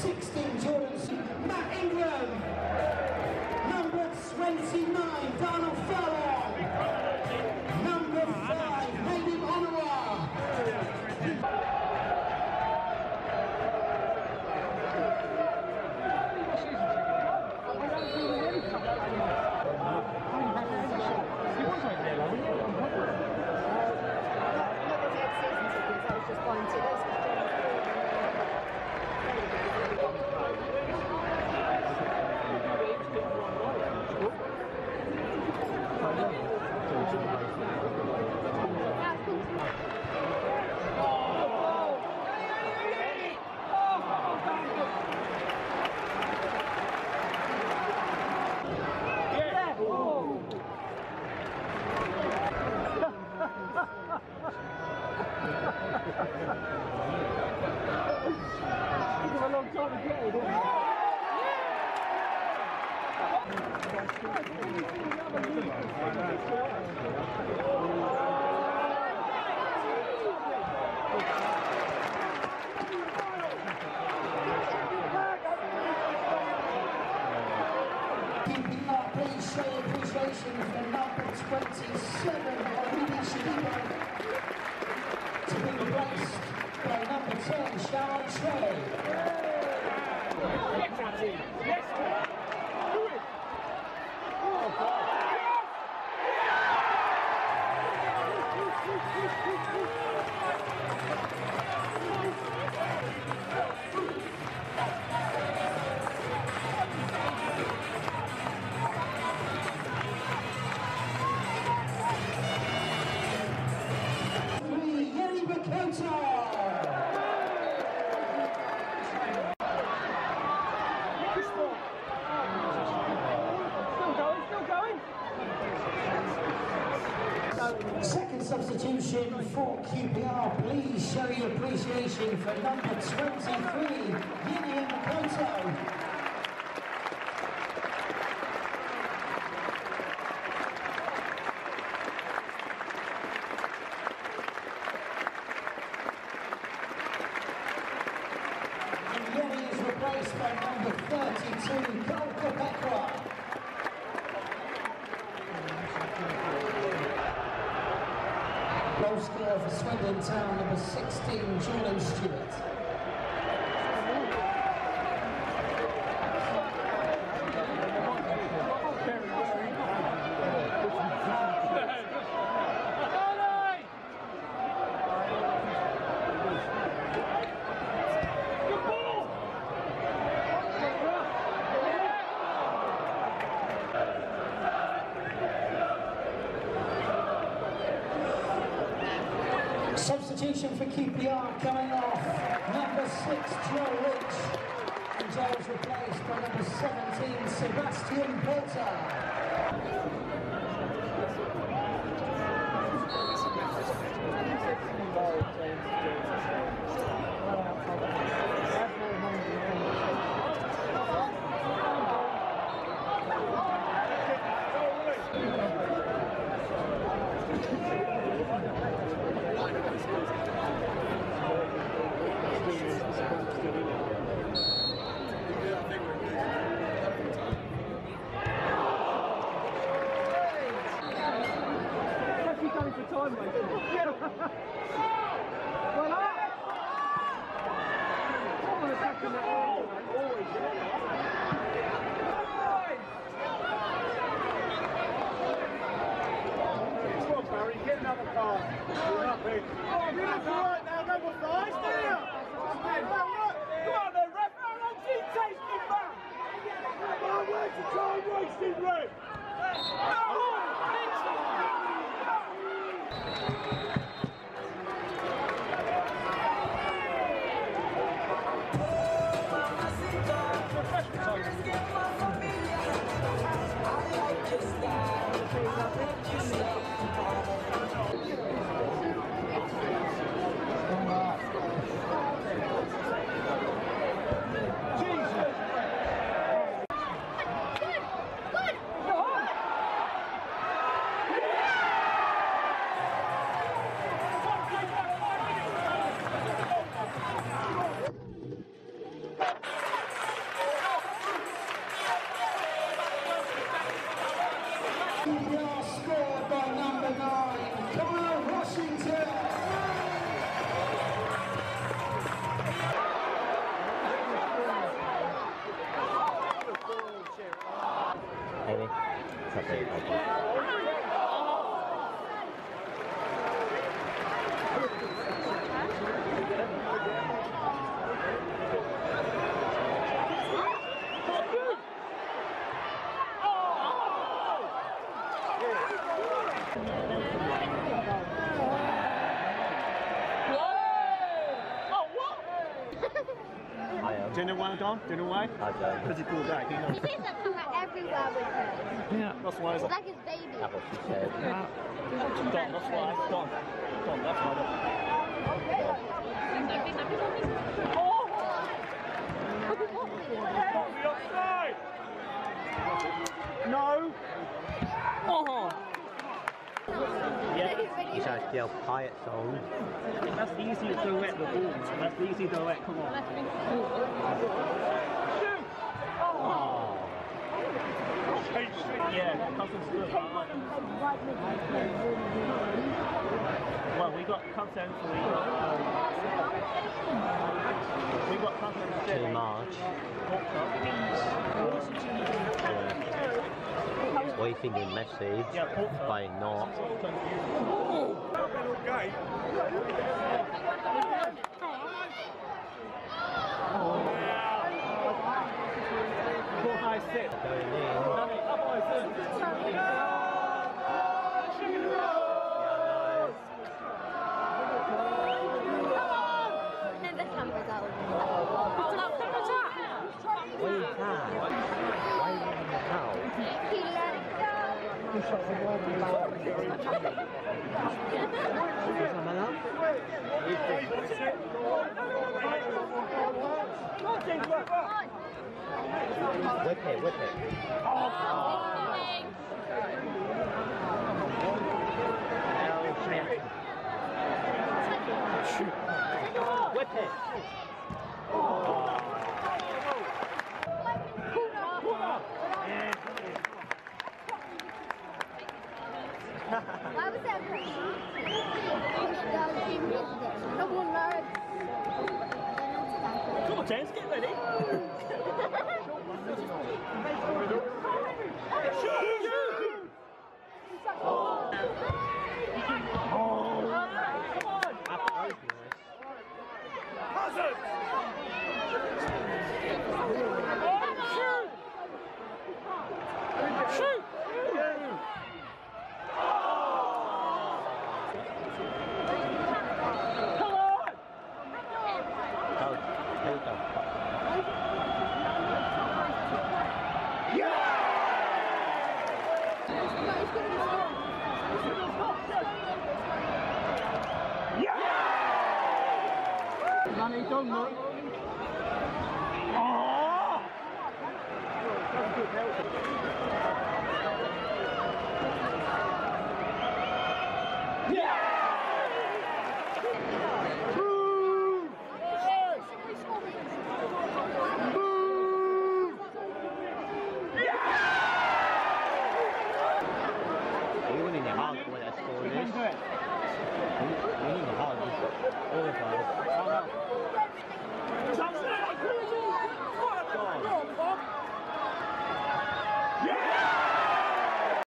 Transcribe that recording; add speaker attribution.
Speaker 1: 16, Jordan. Matt Ingram. Number 29, Donald Furlong. Number 5, Nadim Onwar.
Speaker 2: Took a long time to get it, didn't it?
Speaker 1: QPR, please show your appreciation for number 27, Morgii to be replaced by number 10, Sharon Trey.
Speaker 2: Yes, do it! Oh, God.
Speaker 1: Second substitution for QPR, please show your appreciation for number 23, Yini Makoto. Yeni is replaced by number 32, Cole Kopekwa. Goal scorer for Swindon Town, number 16, Jordan Stewart. Substitution for QPR coming off, number 6, Joe Rich, and Joe's replaced by number 17, Sebastian Porter.
Speaker 2: Time, mate. Well, I'm attacking that arm, mate. Always. Come on, Barry, get another pass. You're up here. Oh, you're looking right now, number 5, there. Come on then, ref. How long's he tasting, man? Come on, where's the time wasting, ref? Do you know why, Don? Do you know why?
Speaker 3: I don't.
Speaker 2: Because he pulled back. He knows.
Speaker 4: He seems to come out everywhere with him.
Speaker 2: Yeah. That's why.
Speaker 4: It's like his baby.
Speaker 3: That's what she said.
Speaker 2: Don, that's why. Don, that's why. The offside! No! Oh! Yeah.
Speaker 3: You should get a pirate song.
Speaker 2: That's easy to duet the ball. That's easy to duet. Come on. Shoot! Oh! Yeah, Cousins good. Well, we got Cousins. We got Cousins.
Speaker 3: Too much. What are you thinking, Messi?
Speaker 2: Yeah,
Speaker 3: Why not?
Speaker 2: High sit.
Speaker 3: Going in.
Speaker 4: The cameras out.
Speaker 3: Why you can't? Why you in the house?
Speaker 4: He let it go.
Speaker 3: Whip it, whip it. Whip it.
Speaker 4: Why was that great? Come on, nerds.
Speaker 2: Come on, James, get ready. Danny, don't look. Oh! That's a good help.
Speaker 3: Are you winning the house when that score is? You need the house. All the time.